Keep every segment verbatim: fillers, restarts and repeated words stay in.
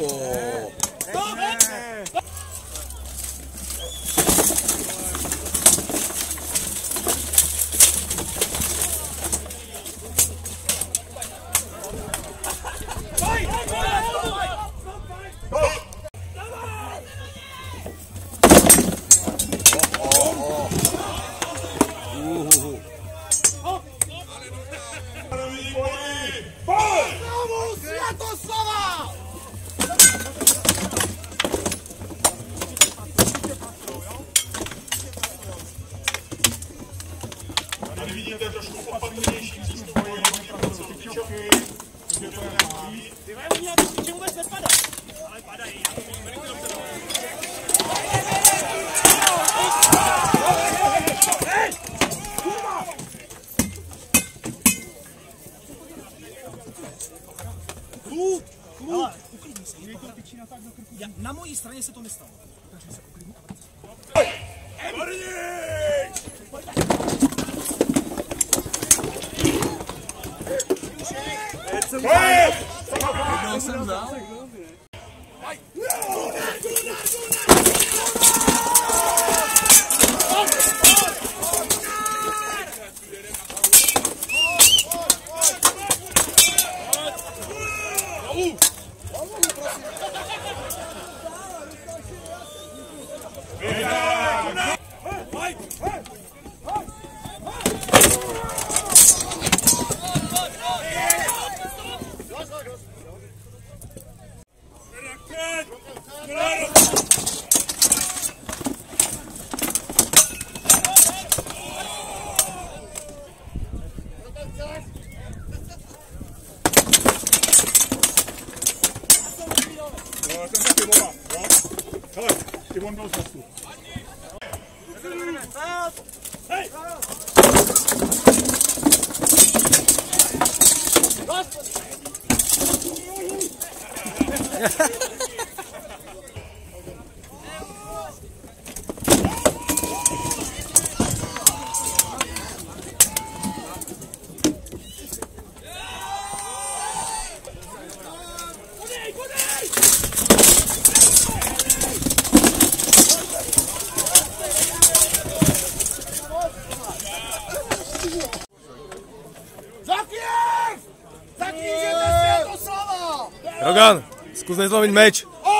Oh. Tady vidíte trošku opatrnější přístup boje na tyčovky. Ty mají umět, že vůbec nepadá. Ale padají. Kluk, kluk, uklidni se. Já, na mojí straně se to nestalo. Takže se uklidni a Jednou jsem dal. Ten taky volá, jo? Hele, ty on byl zastup. Hej! Rogan, zkus nezlomiť meč.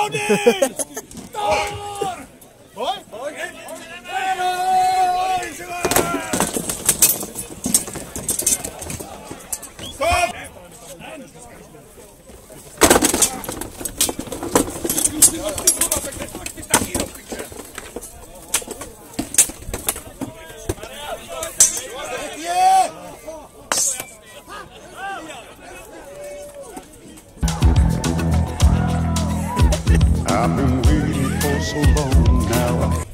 I've been waiting for so long now.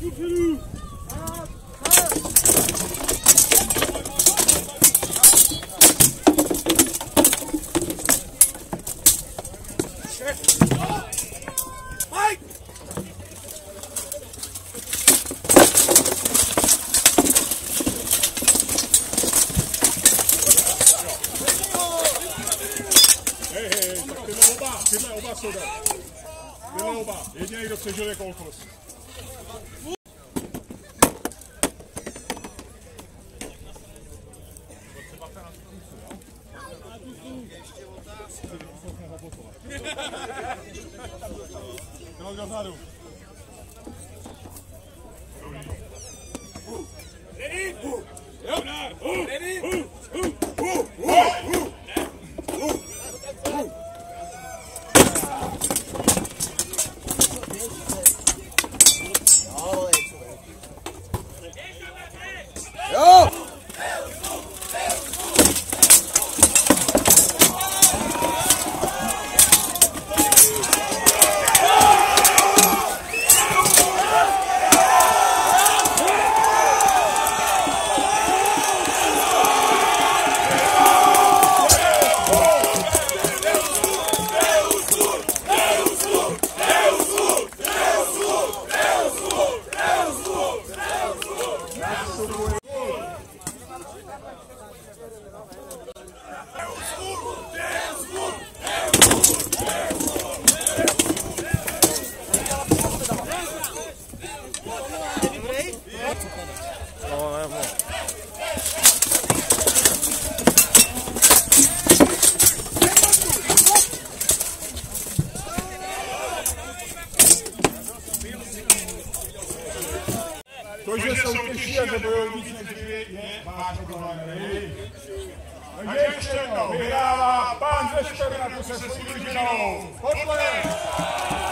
Hej, hej, tak tyhle oba, tyhle oba jsou dál. Tyhle oba, jediný, kdo přežil je Kolkos. Krok dozadu. Ready? Jo. Ready? Takže ještě jednou vyhrává pán ze Štornatu se svou družinou. Potlesk!